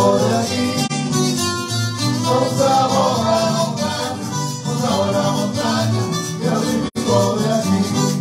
de aquí, con sabor a montaña, con sabor a montaña, y lo típico de aquí.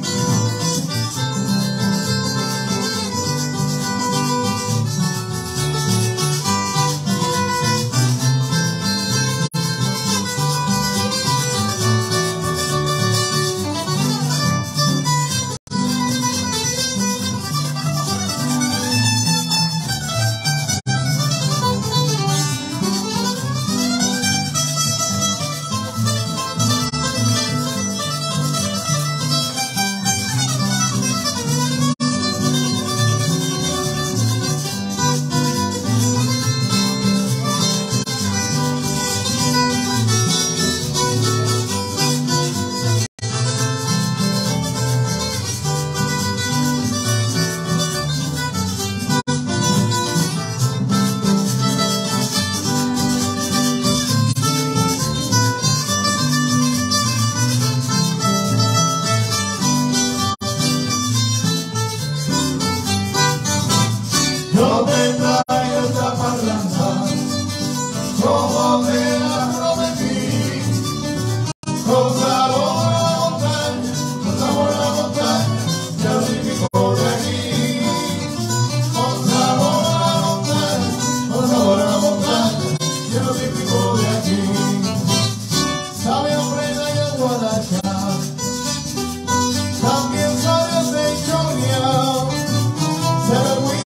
Yo te traigo esta parranda, como te la prometí, con sabor a montaña, con sabor a montaña, ya lo típico de aquí. Con sabor a montaña, con sabor a montaña, ya lo típico de aquí. Sabe ofrenda y guaracha, también sabe de choria, sabe muy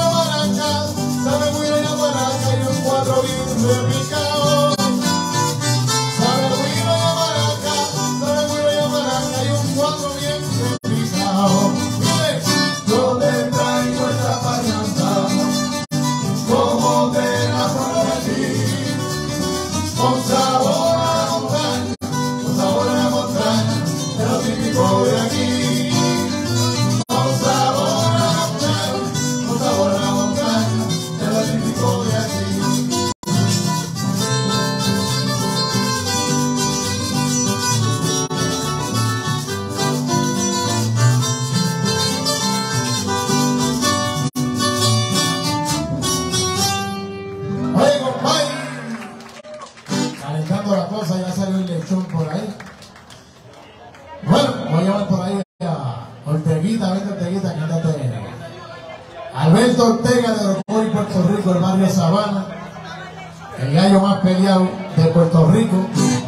bien repicado, sabe guiro y maraca y un cuatro bien repicado. Mire, yo te traigo esta parranda, como te la prometí, con sabor a montaña, con sabor a montaña, es lo típico de aquí. Con sabor a montaña, con sabor a montaña, es lo típico de aquí. Calentando la cosa, ya salió el lechón por ahí. Bueno, voy a llevar por ahí a Orteguita, vente Orteguita, que andate. Alberto Ortega de Orocoy, Puerto Rico, el barrio Sabana, el gallo más peleado de Puerto Rico.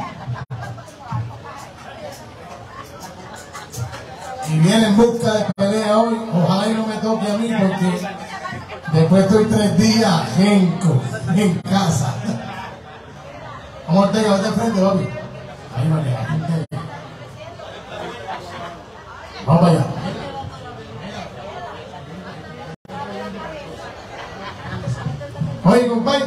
Y viene en busca de pelea hoy. Ojalá y no me toque a mí, porque después estoy 3 días en casa. Vamos Ortega, vete al frente, papi. Ahí vale, aquí. Vamos para allá. Oye, compadre.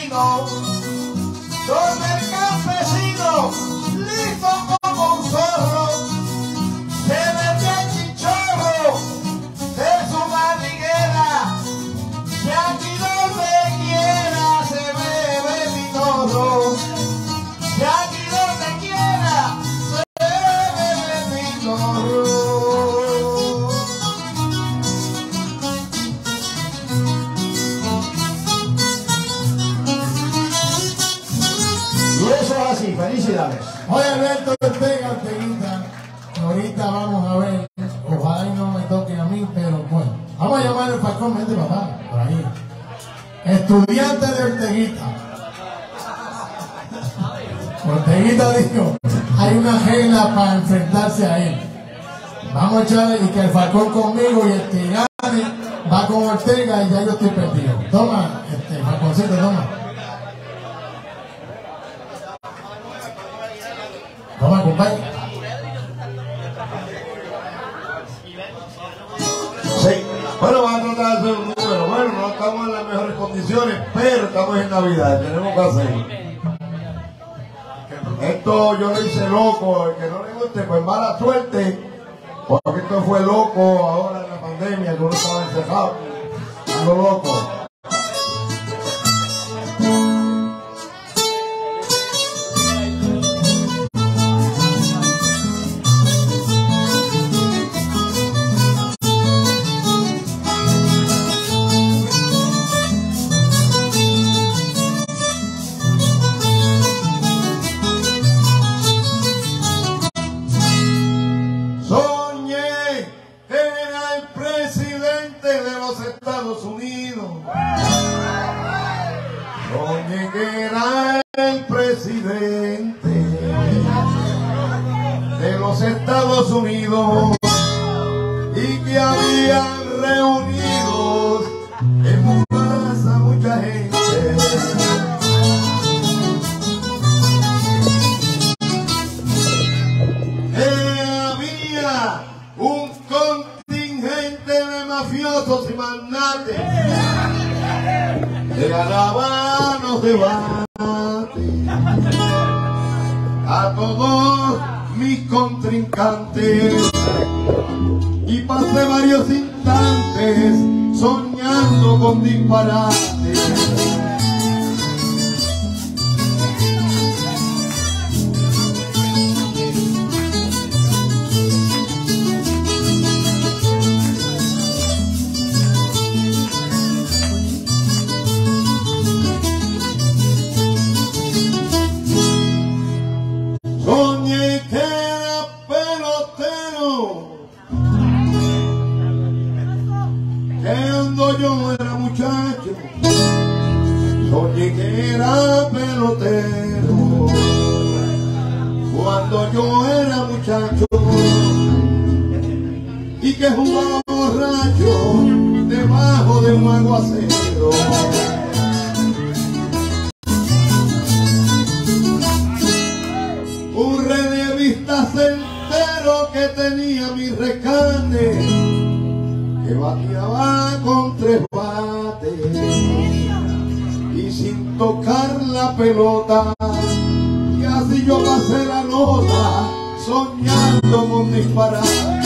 vino, donde el campesino, listo como un zorro, se mete el chichorro de su madriguera, que aquí donde quiera se bebe mi torro, que aquí donde quiera se bebe mi torro. Así, felicidades. Oye, Alberto Ortega, Orteguita, ahorita vamos a ver, ojalá y no me toque a mí, pero bueno, vamos a llamar al Falcón, vente papá, por ahí. Estudiante de Orteguita. Orteguita dijo, hay una regla para enfrentarse a él. Vamos a echarle y que el Falcón conmigo y el que gane va con Ortega y ya yo estoy perdido. Toma, Falconcito, toma. Toma, compadre. Sí. Bueno, vamos a tratar de hacer un número. Bueno, no estamos en las mejores condiciones, pero estamos en Navidad. Tenemos que hacer. Esto yo lo hice loco. El que no le guste, pues mala suerte. Porque esto fue loco ahora en la pandemia, que uno estaba encerrado. Ando loco. Soñé que era el presidente de los Estados Unidos y que habían reunidos en su casa mucha gente. Había un contingente de mafiosos y magnates que ganaban los debates a todos mis contrincantes y pasé varios instantes soñando con disparates. Soñé que era pelotero, cuando yo era muchacho. Soñé que era pelotero, cuando yo era muchacho, y que jugaba borracho debajo de un aguacero. Un relevista certero que tenía mi rescate, que bateaba con 3 bates y sin tocar la pelota, y así yo pasé la nota soñando con disparar.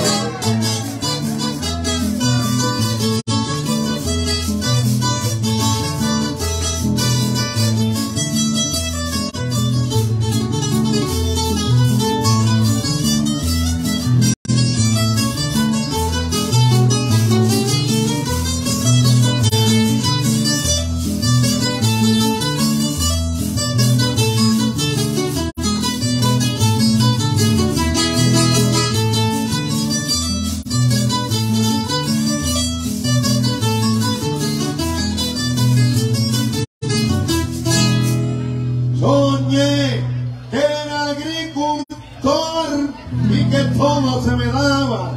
Soñé que era agricultor y que todo se me daba.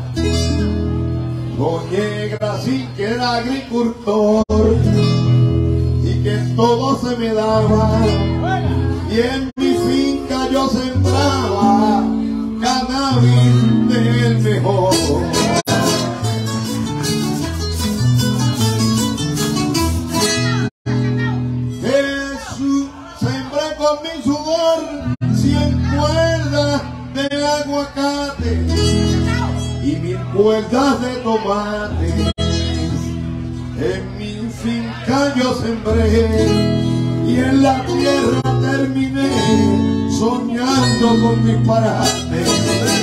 Soñé así que era agricultor y que todo se me daba. Y en mi finca yo sembraba cannabis del mejor. con mi sudor 100 cuerdas de aguacate y 1000 cuerdas de tomate. En mi finca yo sembré y en la tierra terminé soñando con mis parajes.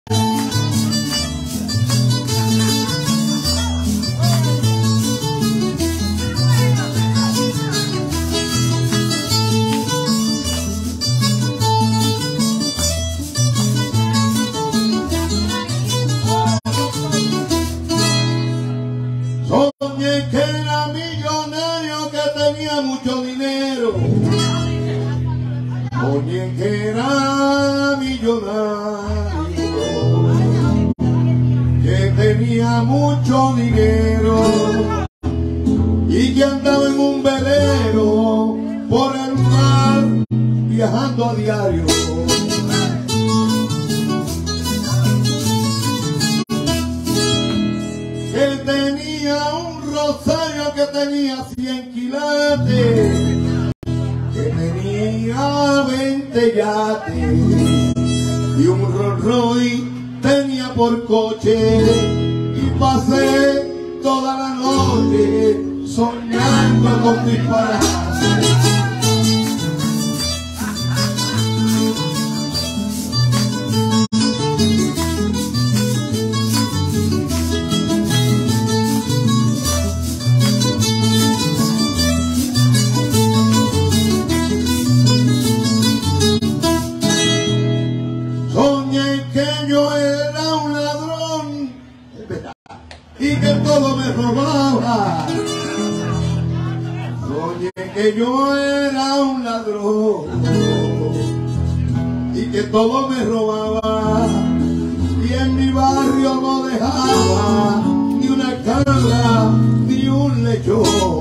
Soñé que era millonario, que tenía mucho dinero. Soñé que era millonario, que tenía mucho dinero y que andaba en un velero por el mar viajando a diario. Que tenía un rosario, que tenía 100 quilates, que tenía 20 yates y un Rolls Royce tenía por coche, y pasé toda la noche soñando con disparates. Y que todo me robaba. Soñé que yo era un ladrón y que todo me robaba, y en mi barrio no dejaba ni una cabra ni un lechón.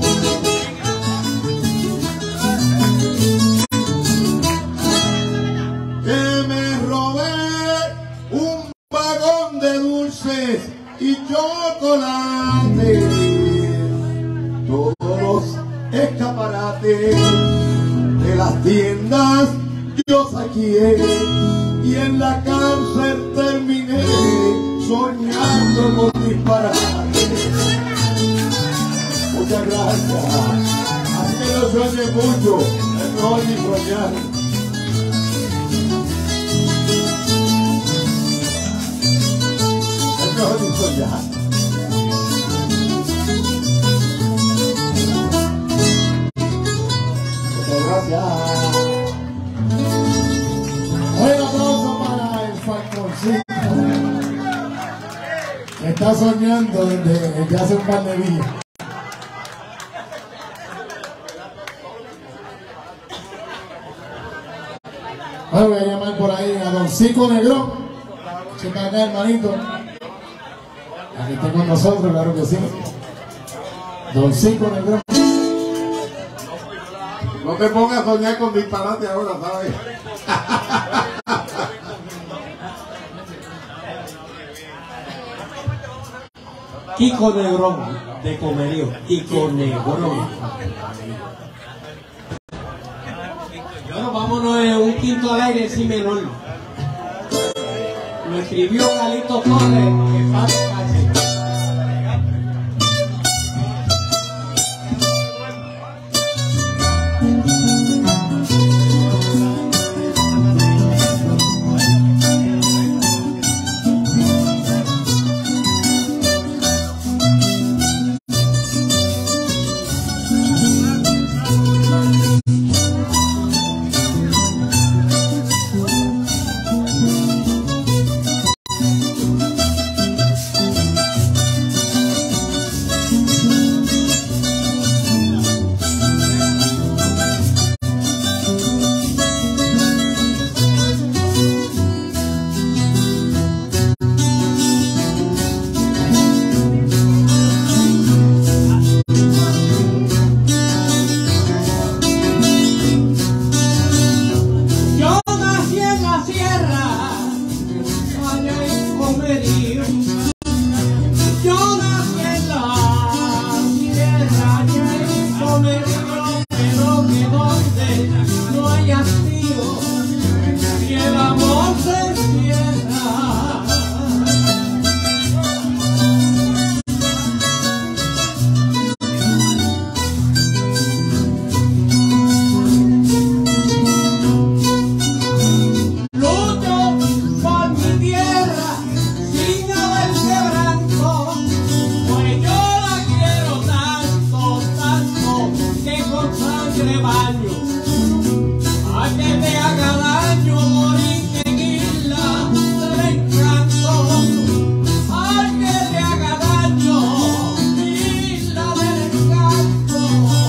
Que me robé un vagón de dulces y chocolate, todos los escaparates de las tiendas yo saqué, y en la cárcel terminé soñando con disparates. Muchas gracias. Así que no sueñe mucho, es mejor ni soñar. Ya. Muchas gracias. Un aplauso para el Falconcito, que está soñando desde hace un par de días. Bueno, voy a llamar por ahí a Don Cico Negrón. Checa acá, hermanito. Aquí está con nosotros, claro que sí. Don Cico Negrón. No te pongas a soñar con disparate ahora, ¿sabes? Kiko Negrón, de Comerío. Kiko Negrón. Bueno, vámonos en un quinto al aire, si menor. Lo escribió Galito Torres, que paz descanse. daño, a que te haga daño morir en isla del encanto, a que te haga daño isla del encanto.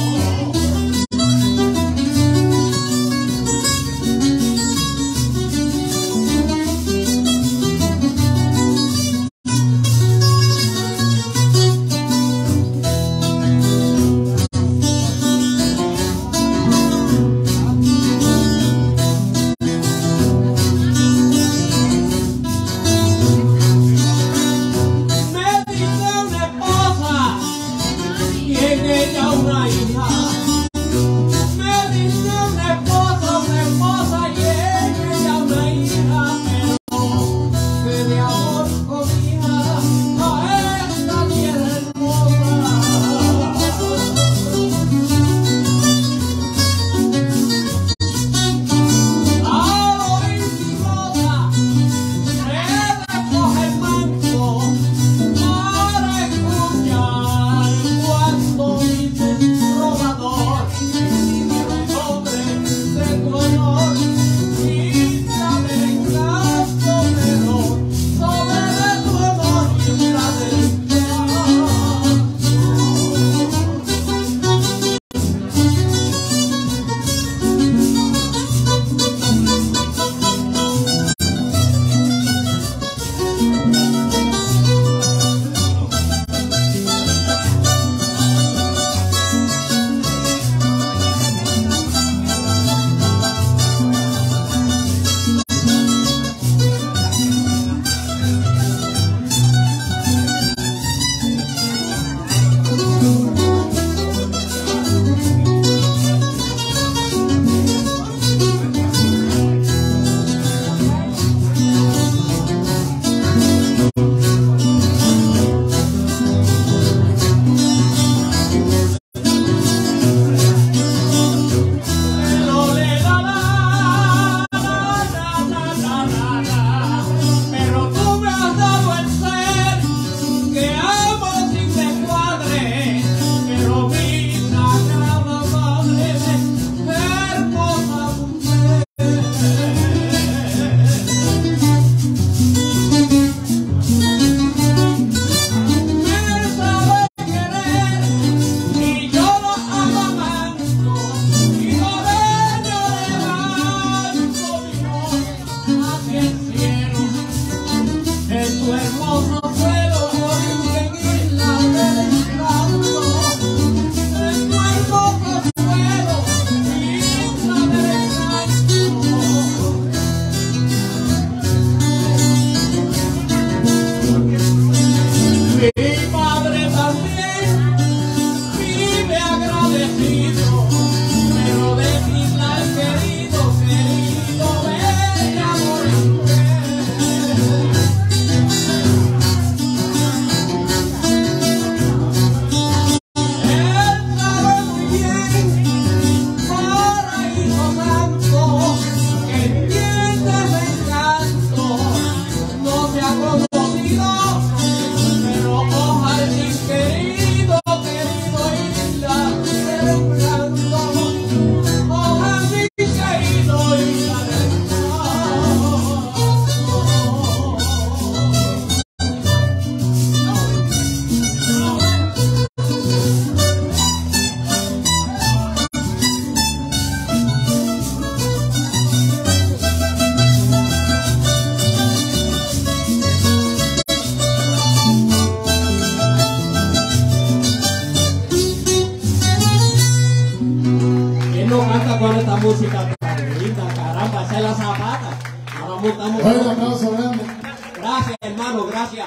Con esta música tan linda, caramba, esa es la zapata. Ahora montamos. Bueno, un aplauso grande. Gracias, hermano, gracias.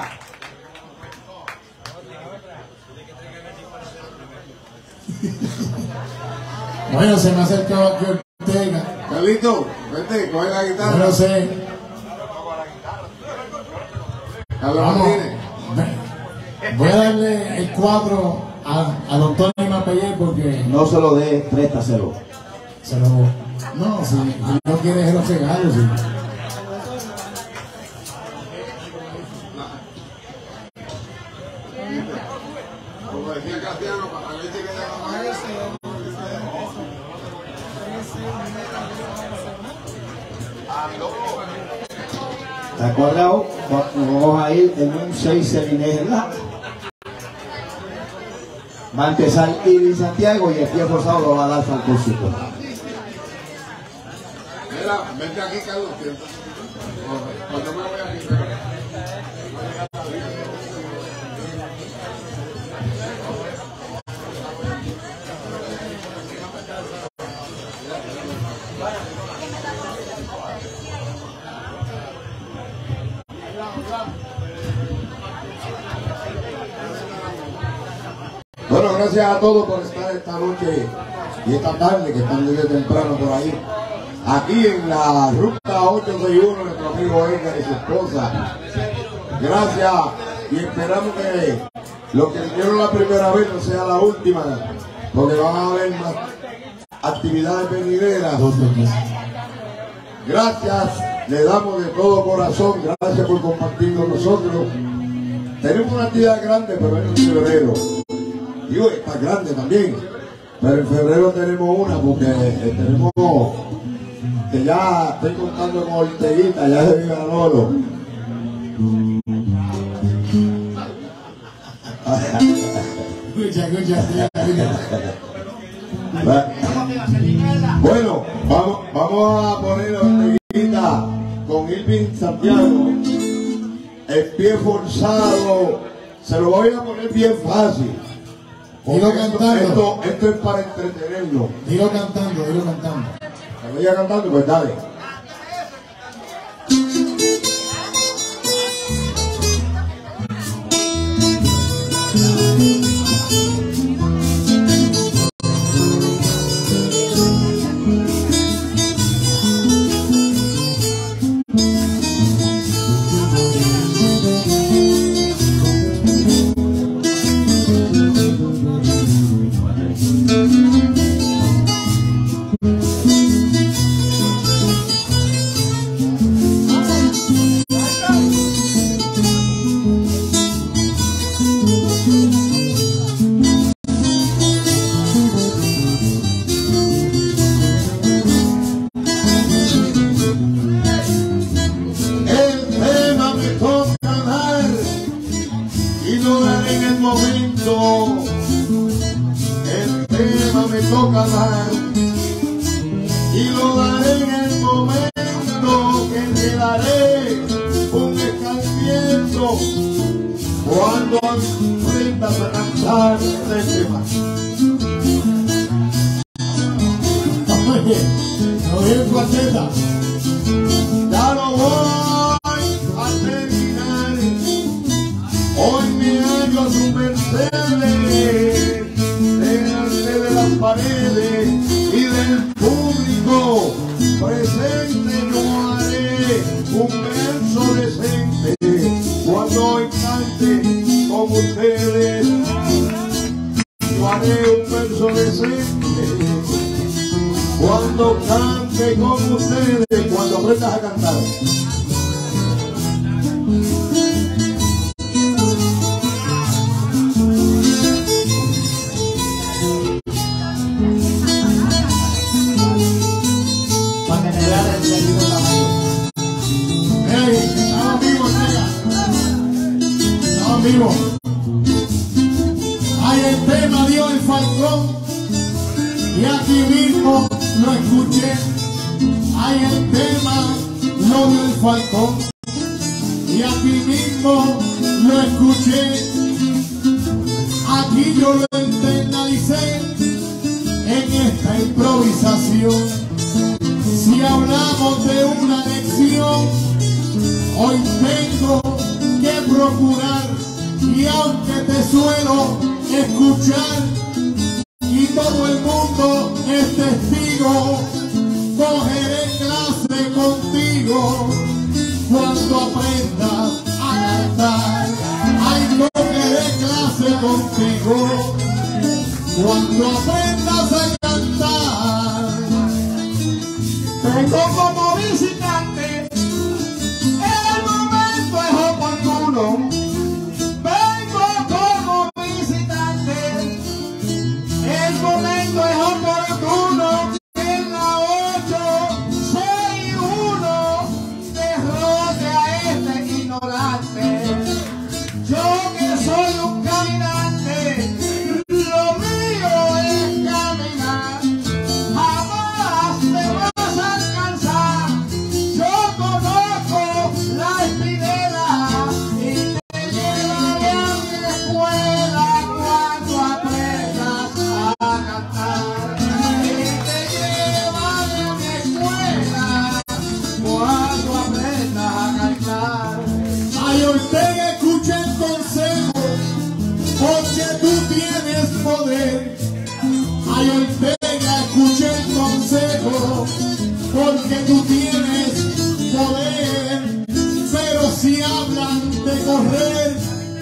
Bueno, se me ha acercado aquí Ortega. Carlito, vente, coge la guitarra. Yo no sé. Carlos Vamos. Martínez. Voy a darle el cuadro a don Tony Mapellé porque No se lo dé, préstaselo. se lo... No, si no quieres los regalos. Sí. Como decía Castiano, para la leche que le damos a ese. Está cuadrado, vamos a ir en un 6 semineja. Va a empezar Irving Santiago y el pie forzado lo va a dar Falcóncito. Mira, vente aquí, Carlos. Cuando me voy aquí. Bueno, gracias a todos por estar esta noche y esta tarde que están desde temprano por ahí. Aquí en la ruta 861, nuestro amigo Edgar y su esposa. Gracias y esperamos que lo que vinieron la primera vez no sea la última, porque van a haber más actividades venideras. Gracias, le damos de todo corazón, gracias por compartir con nosotros. Tenemos una actividad grande, pero es en febrero. Y hoy está grande también, pero en febrero tenemos una porque tenemos que ya estoy contando con Orteguita, ya se vive a Lolo. Bueno, vamos a poner a Orteguita con Irving Santiago, el pie forzado, se lo voy a poner bien fácil. Digo cantando. Esto es para entretenerlo. Digo cantando, digo cantando. ¿Me voy a cantando? Pues dale. Y lo daré en el momento que te daré un escarmiento cuando aprendas a cantar este tema. Oye, no bien cuarteta. Ya lo voy a terminar. Hoy me hallo a su merced, delante de las paredes y del público presente. No haré un verso decente cuando cante con ustedes. Yo haré un verso decente cuando cante con ustedes, cuando aprendas a cantar. Vivo. Hay el tema dio el Falcón y aquí mismo lo escuché. Hay el tema lo dio el Falcón y aquí mismo lo escuché. Aquí yo lo internalicé en esta improvisación. Si hablamos de una lección, hoy tengo que procurar. Y aunque te suelo escuchar y todo el mundo es testigo, cogeré clase contigo cuando aprendas a cantar. Ay, cogeré clase contigo cuando aprendas a cantar. Tengo como visitante, el momento es oportuno. El momento es oportuno en la 861 que tú tienes poder, pero si hablan de correr,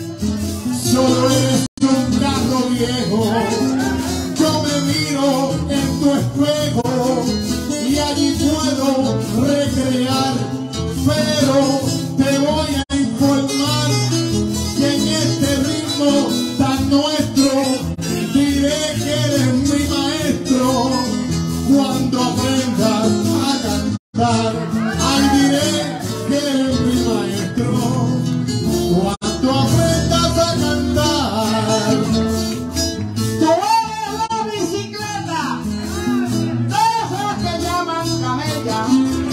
solo eres un carro viejo. Yo me miro en tu espejo y allí puedo recrear, pero te voy a informar que en este ritmo tan nuestro diré que eres mi maestro. Cuando aprendas a cantar, ay, diré que eres mi maestro. Cuando aprendas a cantar, tú eres la bicicleta de esas que llaman camella.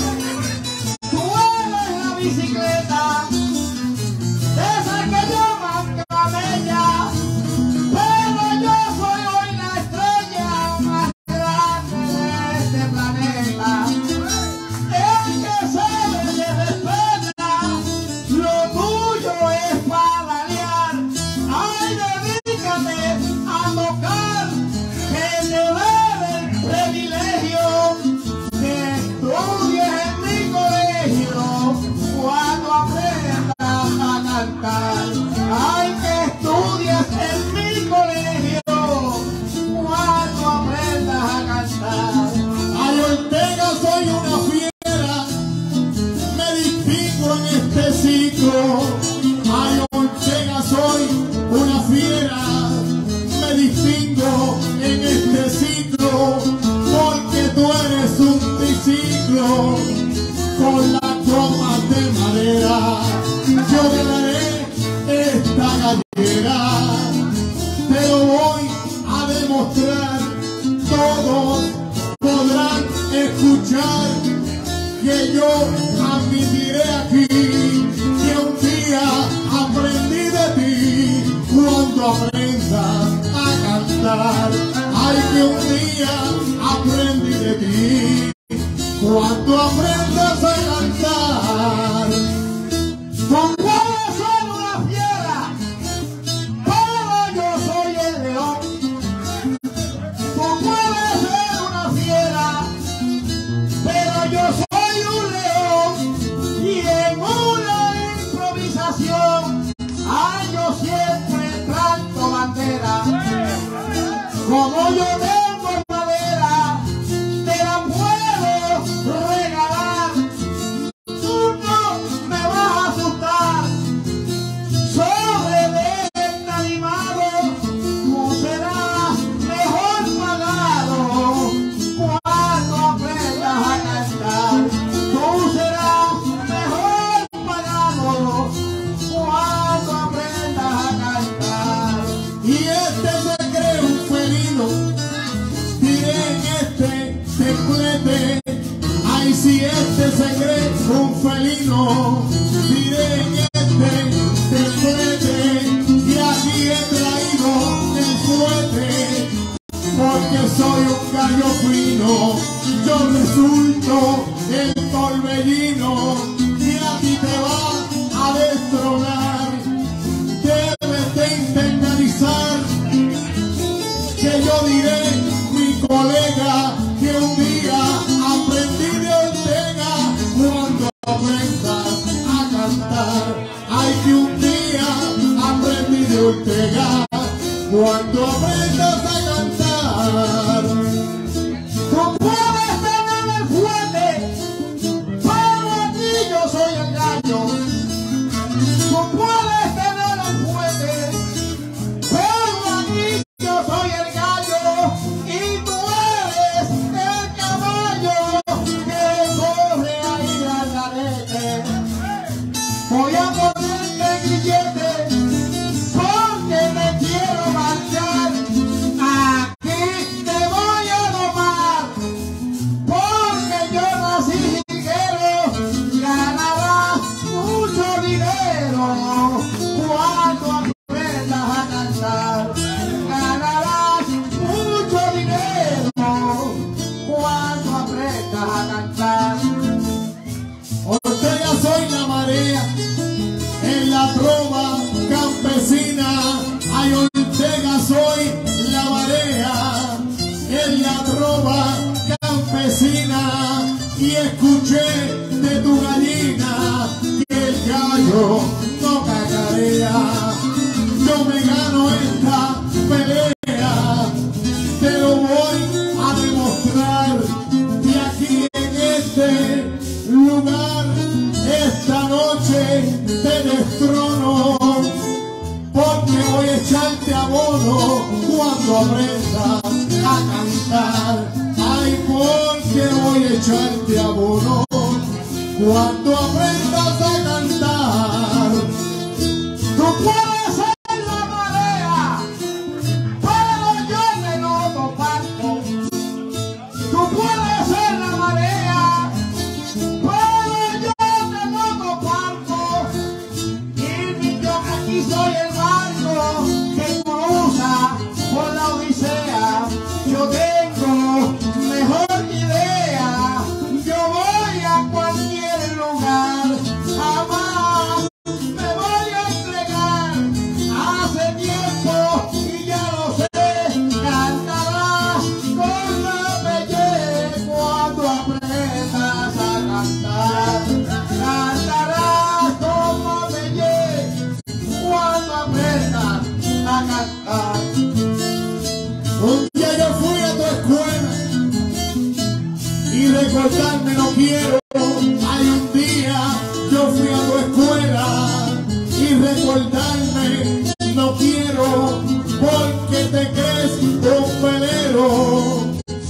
Tú eres la bicicleta de esas que llaman camella. Pero yo soy hoy la estrella más grande de este planeta. El que sabe se respeta, lo tuyo es pedalear. Ay, dedícate a tocar, que te debe el privilegio que estudies en mi colegio cuando aprendas a cantar. Ay, que estudies en mi colegio cuando aprendas a cantar. ay, Ortega, soy una fiera, me distingo en este ciclo. Ay, Ortega, soy una fiera, me distingo en este ciclo, porque tú eres un triciclo con las gomas de madera. Yo ganaré esta gallera, te lo voy a demostrar. Todos podrán escuchar que yo admitiré aquí que un día aprendí de ti. Cuando aprendas a cantar, ay, que un día aprendí de ti. Cuando aprendas a cantar, Tú puedes ser una fiera, pero yo soy el león. Tú puedes ser una fiera, pero yo soy un león. Y en una improvisación, ay, yo siempre planto bandera. Como yo tengo madera, te la puedo regalar. Tú no me vas a asustar. Sobre venta animado, tú serás mejor pagado cuando aprendas a cantar. Tú serás mejor pagado cuando aprendas a cantar. y este se cree un felino, diré en este templete. Ay, si este se cree un felino, diré en este templete. Y aquí he traído el fuete, porque soy un gallo fino. Yo resulto el torbellino, y a ti te va a destronar. Debes de internalizar que yo diré, mi colega, que un día aprendí de Ortega. Cuando aprendas a cantar, ay, que un día aprendí de Ortega. Cuando aprendas a cantar, Tú puedes tener el fuerte, pero aquí yo soy el gallo. Tú puedes tener el fuerte, pero aquí yo soy el gallo. Y tú eres el caballo que corre ahí al garete. Voy a ponerte grillete porque me quiero marchar. Aquí te voy a domar, porque yo nací jiguero. Ganarás mucho dinero cuando aprendas a cantar. Ganarás mucho dinero cuando aprendas a cantar. Ortega, soy la marea en la trova campesina. Ay, Ortega, soy la marea en la trova campesina. y escuché de tu gallina que el gallo no cacarea. Yo me gano esta pelea, te lo voy a demostrar, y aquí en este lugar esta noche te destrono, porque voy a echarte abono cuando aprendas a cantar. Ay, porque voy a echarte abono cuando aprendas a cantar. Tú puedes ser la marea, pero yo me noto parco. Tú puedes ser la marea, pero yo me noto parco. Y yo aquí soy el barco que cruza por la odisea. Yo tengo mejor idea, yo voy a cualquier lugar, jamás me voy a entregar. Hace tiempo y ya lo sé, cantarás con la belleza cuando aprendas a cantar. Cantarás con la belleza cuando aprendas a cantar. Un día yo fui a tu escuela y recordarme no quiero. Hay un día yo fui a tu escuela y recordarme no quiero, porque te crees un velero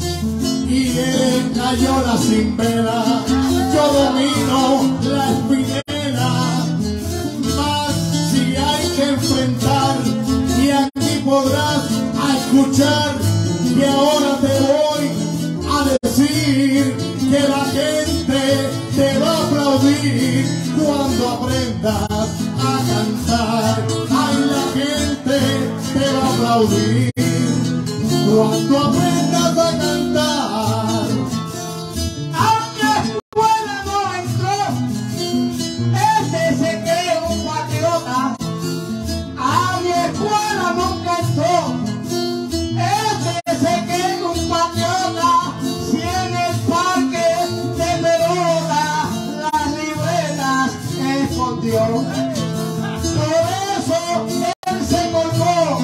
y eres cayola sin vela. Yo domino la espinela, más si hay que enfrentar, y aquí podrás escuchar que ahora te voy a decir que la gente te va a aplaudir cuando aprendas a cantar. Ay, la gente te va a aplaudir cuando aprendas a cantar. A mi escuela no entró, ese se cree un patriota. A mi escuela nunca entró, ese se cree un patriota. Si en el parque de pelota las libretas escondió, por eso él se colgó.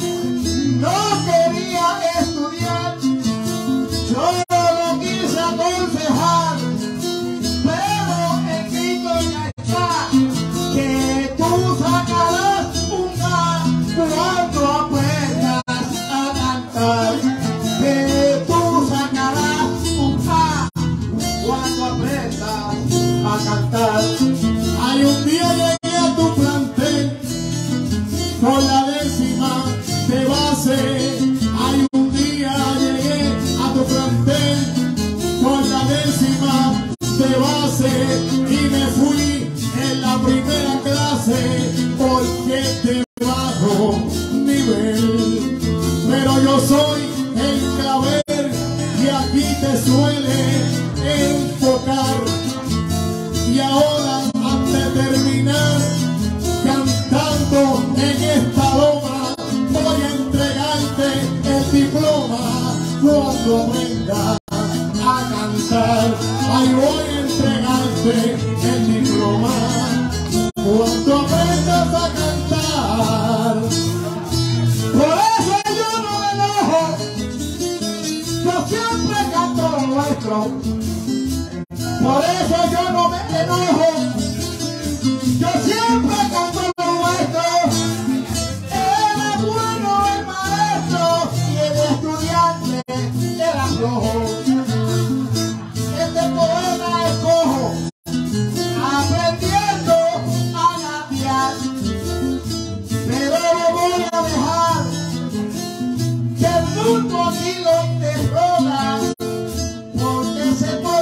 No quería estudiar, yo lo quise aconsejar, pero el grito ya está, que tú sacarás un A cuando aprendas a cantar, que tú sacarás un A cuando aprendas a cantar. Hay un día llegué a tu plantel con la 10ª de base. Hay un día llegué a tu plantel con la 10ª de base y me fui en la primera clase porque te bajo nivel. Pero yo soy el clavel y aquí te suele enfocar. Y ahora, antes de terminar cantando en esta loma, voy a entregarte el diploma cuando aprendas a cantar. Ay, voy a entregarte el diploma cuando aprendas a cantar. Por eso yo no me enojo, yo siempre canto lo nuestro. Por eso yo no me enojo, yo siempre canto lo nuestro. Era bueno el maestro y el estudiante era flojo. Este poema es cojo, aprendiendo a gatear. Pero lo voy a dejar, que el mundo aquí lo interroga, porque se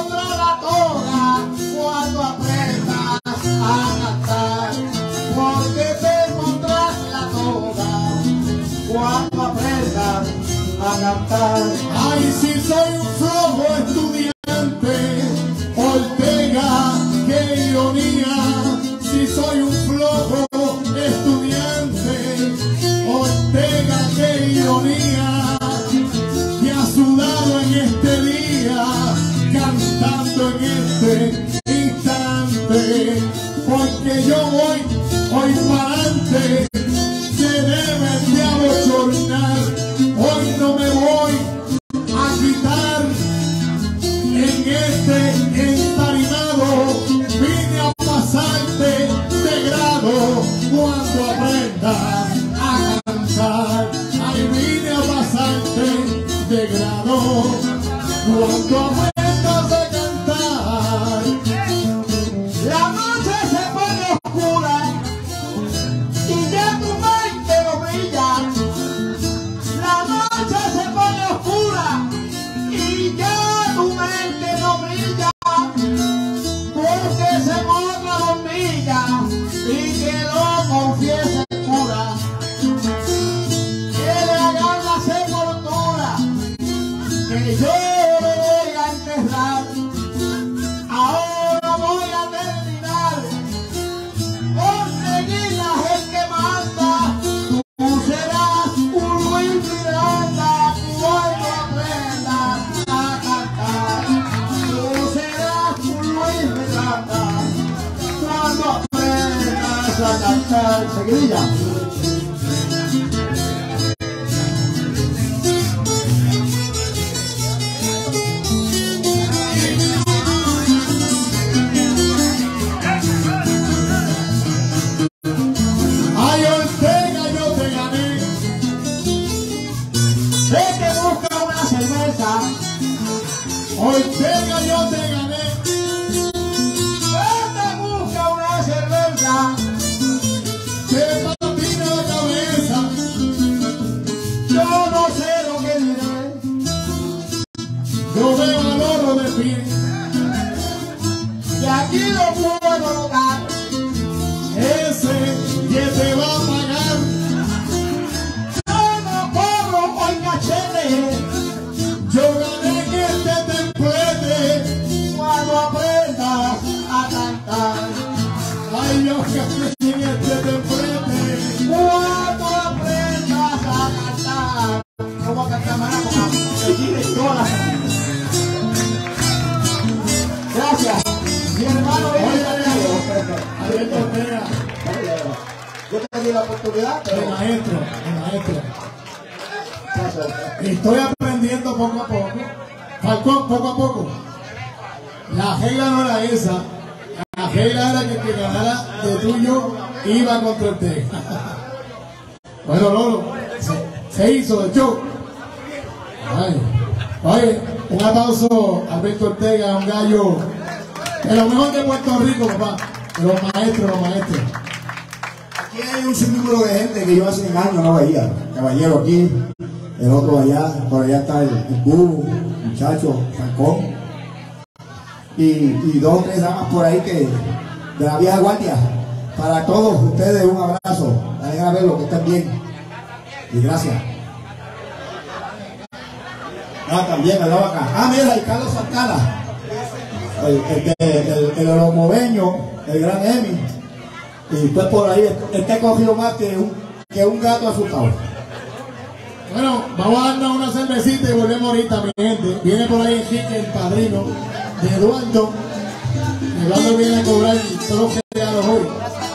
este instante, porque yo voy hoy para adelante, se deben de abochornar, hoy no me voy a quitar en este entarimado, vine a pasarte de grado cuando aprendas a cantar, ay vine a pasarte de grado cuando aprendas a cantar. La noche se pone oscura y ya tu mente no brilla. La noche se pone oscura y ya tu mente no brilla, porque se borra la hormiga y que lo confiese el cura, que le hagan la sepultura, que yo le voy a enterrar. Ahora voy a terminar con Reguila, el que manda. Tú serás un Luis Miranda cuando aprendas a cantar. Tú serás un Luis Miranda cuando aprendas a cantar. Seguidilla. Ay Ortega, yo te gané, Sé que busca una cerveza. Ortega, yo te gané, Sé que busca una cerveza. te patina la cabeza, Yo no sé lo que diré. yo me valoro de pie, Y aquí lo puedo notar. ese que te va a pagar, Yo no cobro por cachete yo gané en este templete, cuando aprendas a cantar. ay yo gané en este templete, Cuando aprendas a cantar. ¿Cómo cantar más? Gracias. Mi hermano Alberto Ortega, yo te di la oportunidad, el pero maestro, estoy aprendiendo poco a poco, Falcón, poco a poco. La regla no era esa, la regla era que el que ganara de tuyo iba contra Ortega. Bueno, Lolo, se hizo el show. Ay, oye, un aplauso a Alberto Ortega, un gallo de lo mejor de Puerto Rico, papá. De los maestros, Aquí hay un sinnúmero de gente que yo hace un año no veía. Caballero aquí, el otro allá, por allá está el Cubo, muchacho, Falcón. Y dos o tres damas por ahí que de la vieja guardia. Para todos ustedes un abrazo. Vayan a verlo, que estén bien. Y gracias. También me daba acá. Mira, y Carlos Santana. El oromoveño, el gran Emi. Y pues por ahí, este cogido más que un gato asustado. Bueno, vamos a darnos una cervecita y volvemos ahorita, mi gente. Viene por ahí Enrique, el padrino de Eduardo. Eduardo viene a cobrar todos los regalos hoy.